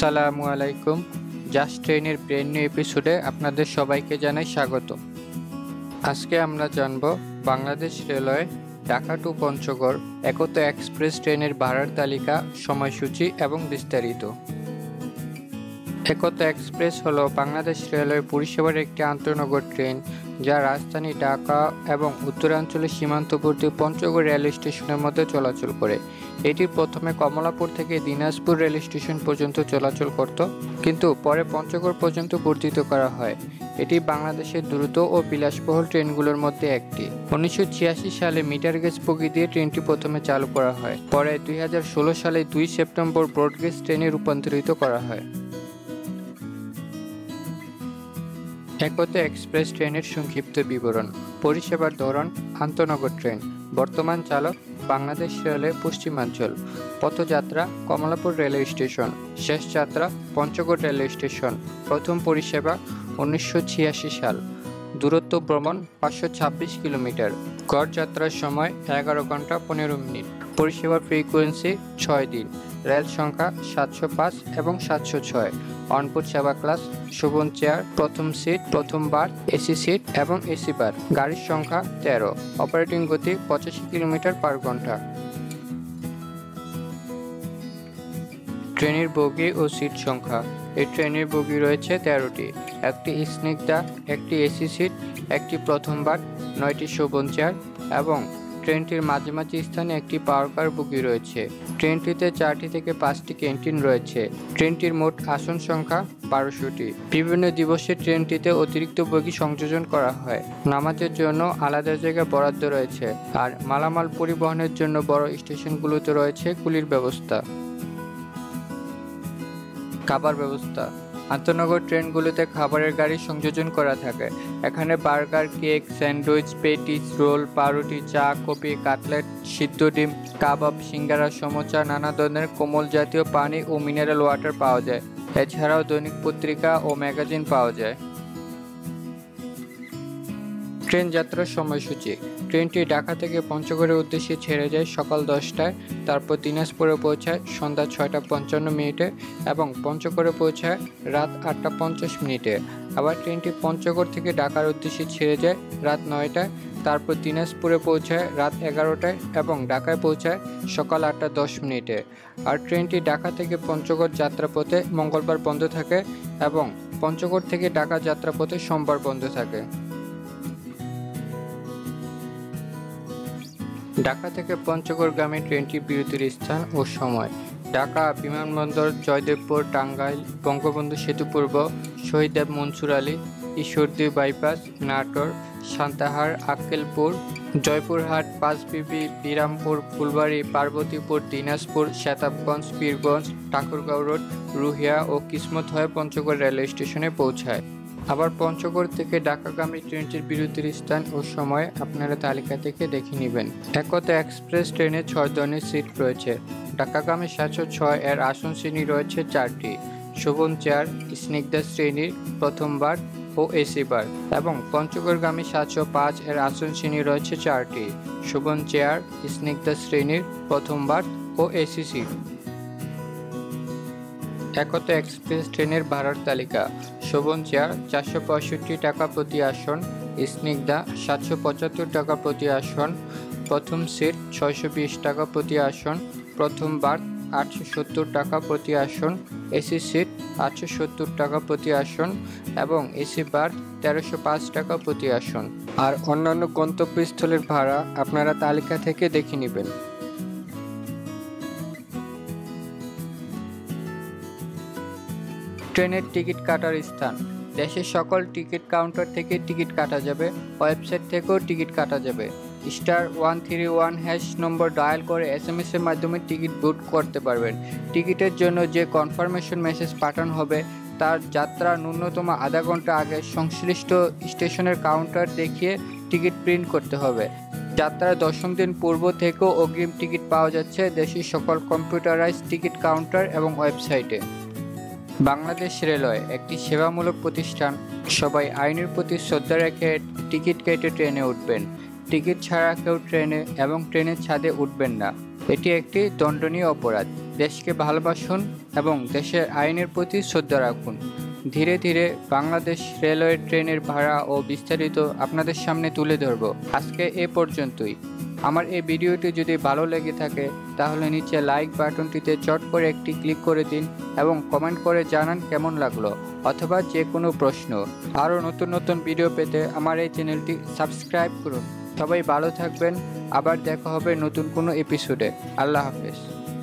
আসসালামু আলাইকুম। জাস্ট ট্রেনের ব্র্যান্ড নিউ এপিসোডে আপনাদের সবাইকে জানাই স্বাগত। আজকে আমরা জানব Bangladesh railway Dhaka to Panchagarh Ekota express ট্রেনের ভাড়ার তালিকা, সময়সূচি এবং বিস্তারিত। একতা এক্সপ্রেস হলো বাংলাদেশ রেলওয়ে পরিষেবার একটি আন্তঃনগর ট্রেন যা রাজধানী ঢাকা এবং উত্তরাঞ্চলের সীমান্তবর্তী পঞ্চগড় রেল স্টেশনের মধ্যে চলাচল করে। এটি প্রথমে কমলাপুর থেকে দিনাজপুর রেল স্টেশন পর্যন্ত চলাচল করত, কিন্তু পরে পঞ্চগড় পর্যন্ত বর্ধিত করা হয়। এটি বাংলাদেশের দ্রুত ও বিলাসবহুল ট্রেনগুলোর মধ্যে একটি। 1986 সালে মিটার গেজ বগি দিয়ে ট্রেনটি প্রথমে চালু করা হয়, পরে 2016 সালে 2 সেপ্টেম্বর ব্রডগেজ ট্রেনে রূপান্তরিত করা হয়। একতা এক্সপ্রেস ট্রেনের সংক্ষিপ্ত বিবরণ। পরিষেবার ধরন আন্তঃনগর ট্রেন। বর্তমান চালক বাংলাদেশ রেলওয়ে পশ্চিমাঞ্চল। পথযাত্রা কমলাপুর রেলওয়ে স্টেশন। শেষ যাত্রা পঞ্চগড় রেলওয়ে স্টেশন। প্রথম পরিষেবা 1986 সাল। দূরত্ব ভ্রমণ 526 কিলোমিটার। গড় যাত্রার সময় 11 ঘন্টা 15 মিনিট। পরিষেবার ফ্রিকোয়েন্সি 6 দিন। রেল সংখ্যা 705 এবং 706। অনবোর্ড সেবা ক্লাস শোভন চেয়ার, প্রথম সিট, প্রথম বার, এসি সিট এবং এসি বার। গাড়ির সংখ্যা 13। অপারেটিং গতি 85 কিলোমিটার পার ঘন্টা। ট্রেনের বগি ও সিট সংখ্যা। এই ট্রেনের বগি রয়েছে 13টি, একটি স্নিগ্ধা, একটি এসি সিট, একটি প্রথমবার, 9টি শোভন চেয়ার এবং ট্রেনটির মাঝামাঝি স্থানে একটি পাওয়ার কার বগি রয়েছে। ট্রেনটিতে 4টি থেকে 5টি ক্যান্টিন রয়েছে। ট্রেনটির মোট আসন সংখ্যা 1200টি। বিভিন্ন দিবসে ট্রেনটিতে অতিরিক্ত বগি সংযোজন করা হয়। নামাজের জন্য আলাদা জায়গা বরাদ্দ রয়েছে, আর মালামাল পরিবহনের জন্য বড় স্টেশনগুলোতে রয়েছে কুলির ব্যবস্থা। খাবার ব্যবস্থা। আন্তঃনগর ট্রেনগুলোতে খাবারের গাড়ি সংযোজন করা থাকে। এখানে burger, cake, sandwich, patties, roll, পাউরুটি, চা, কফি, কাটলেট, সিদ্ধ ডিম, কাবাব, সিঙ্গারা, সমোসা, নানা ধরনের কোমল জাতীয় পানি ও মিনারেল ওয়াটার পাওয়া যায়। এছাড়াও দৈনিক পত্রিকা ও ম্যাগাজিন পাওয়া যায়। ট্রেন যাত্রার সময়সূচি। ট্রেনটি ঢাকা থেকে পঞ্চগড়ের উদ্দেশ্যে ছেড়ে যায় সকাল 10টায়, তারপর দিনাজপুরে পৌঁছায় সন্ধ্যা 6:55 এবং পঞ্চগড়ে পৌঁছায় রাত 8:50। আবার ট্রেনটি পঞ্চগড় থেকে ঢাকার উদ্দেশ্যে ছেড়ে যায় রাত 9টায়, তারপর দিনাজপুরে পৌঁছায় রাত 11টায় এবং ঢাকায় পৌঁছায় সকাল 8:10। আর ট্রেনটি ঢাকা থেকে পঞ্চগড় যাত্রাপথে মঙ্গলবার বন্ধ থাকে এবং পঞ্চগড় থেকে ঢাকা যাত্রাপথে সোমবার বন্ধ থাকে। ঢাকা থেকে পঞ্চগড়গামী ট্রেনটির বিরতির স্থান ও সময়। ঢাকা বিমানবন্দর, জয়দেবপুর, টাঙ্গাইল, বঙ্গবন্ধু সেতু পূর্ব, শহীদ মনসুর আলী, ঈশ্বরদী বাইপাস, নাটোর, সান্তাহার, আক্কেলপুর, জয়পুরহাট, পাঁচবিবি, বিরামপুর, ফুলবাড়ি, পার্বতীপুর, দিনাজপুর, শেতাবগঞ্জ, পীরগঞ্জ, ঠাকুরগাঁও রোড, রুহিয়া ও কিসমত হয়ে পঞ্চগড় রেলওয়ে স্টেশনে পৌঁছায়। আবার পঞ্চগড় থেকে ঢাকাগামী ট্রেনটির বিরতির স্থান ও সময় আপনারা তালিকা থেকে দেখে নেবেন। একতা এক্সপ্রেস ট্রেনে 6 ধরনের সিট রয়েছে। ঢাকাগামী 706 এর আসন শ্রেণী রয়েছে 4টি, শোভন চেয়ার, স্নিগ্ধা শ্রেণীর, প্রথমবার ও এসি বার, এবং পঞ্চগড়গামী 705 এর আসন শ্রেণী রয়েছে 4টি, শোভন চেয়ার, স্নিগ্ধা শ্রেণীর, প্রথমবার ও এসি সিট। একতা এক্সপ্রেস ট্রেনের ভাড়ার তালিকা। শোভন চেয়ার 465 টাকা প্রতি আসন, স্নিগ্ধা 775 টাকা প্রতি আসন, প্রথম সিট 620 টাকা প্রতি আসন, প্রথমবার 870 টাকা প্রতি আসন, এসি সিট 870 টাকা প্রতি আসন এবং এসি বার 1305 টাকা প্রতি আসন। আর অন্যান্য গন্তব্যস্থলের ভাড়া আপনারা তালিকা থেকে দেখে নেবেন। ট্রেনের টিকিট কাটার স্থান। দেশের সকল টিকিট কাউন্টার থেকে টিকিট কাটা যাবে, ওয়েবসাইট থেকেও টিকিট কাটা যাবে। *131# নম্বর ডায়াল করে SMS এর মাধ্যমে টিকিট বুক করতে পারবেন। টিকিটের জন্য যে কনফার্মেশন মেসেজ পাঠানো হবে তার যাত্রা ন্যূনতম আধা ঘন্টা আগে সংশ্লিষ্ট স্টেশনের কাউন্টার দেখিয়ে টিকিট প্রিন্ট করতে হবে। যাত্রার 10ম দিন পূর্ব থেকেও অগ্রিম টিকিট পাওয়া যাচ্ছে দেশের সকল কম্পিউটারাইজড টিকিট কাউন্টার এবং ওয়েবসাইটে। বাংলাদেশ রেলওয়ে একটি সেবামূলক প্রতিষ্ঠান। সবাই আইনের প্রতি শ্রদ্ধা রেখে টিকিট কেটে ট্রেনে উঠবেন। টিকিট ছাড়া কেউ ট্রেনে এবং ট্রেনের ছাদে উঠবেন না। এটি একটি দণ্ডনীয় অপরাধ। দেশকে ভালোবাসুন এবং দেশের আইনের প্রতি শ্রদ্ধা রাখুন। ধীরে ধীরে বাংলাদেশ রেলওয়ে ট্রেনের ভাড়া ও বিস্তারিত আপনাদের সামনে তুলে ধরব। আজকে এ পর্যন্তই। আমার এই ভিডিওটি যদি ভালো লেগে থাকে তাহলে নিচে লাইক বাটনটিতে চট করে একটি ক্লিক করে দিন এবং কমেন্ট করে জানান কেমন লাগলো, অথবা যে কোনো প্রশ্ন। আরও নতুন নতুন ভিডিও পেতে আমার এই চ্যানেলটি সাবস্ক্রাইব করুন। সবাই ভালো থাকবেন। আবার দেখা হবে নতুন কোনো এপিসোডে। আল্লাহ হাফেজ।